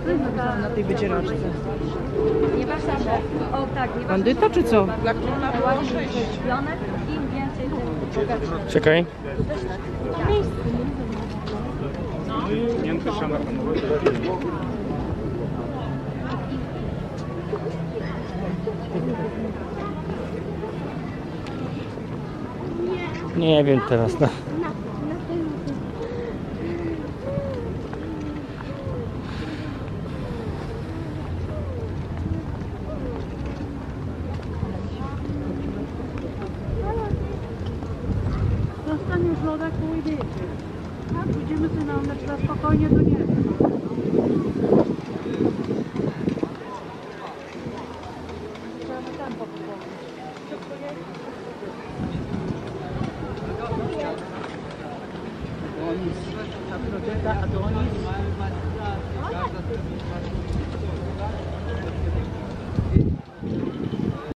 Na tej wycieraczce. Nieważne, że... O tak, nieważne, Bandyta czy co? dla króla było 6. Im więcej, tym bogatsze. Czekaj. Nie wiem teraz, no. Zostaniesz w lodach, to idziecie. Tak, pójdziemy sobie na mecz spokojnie do nieba. Adonis, Afrodyta, Adonis.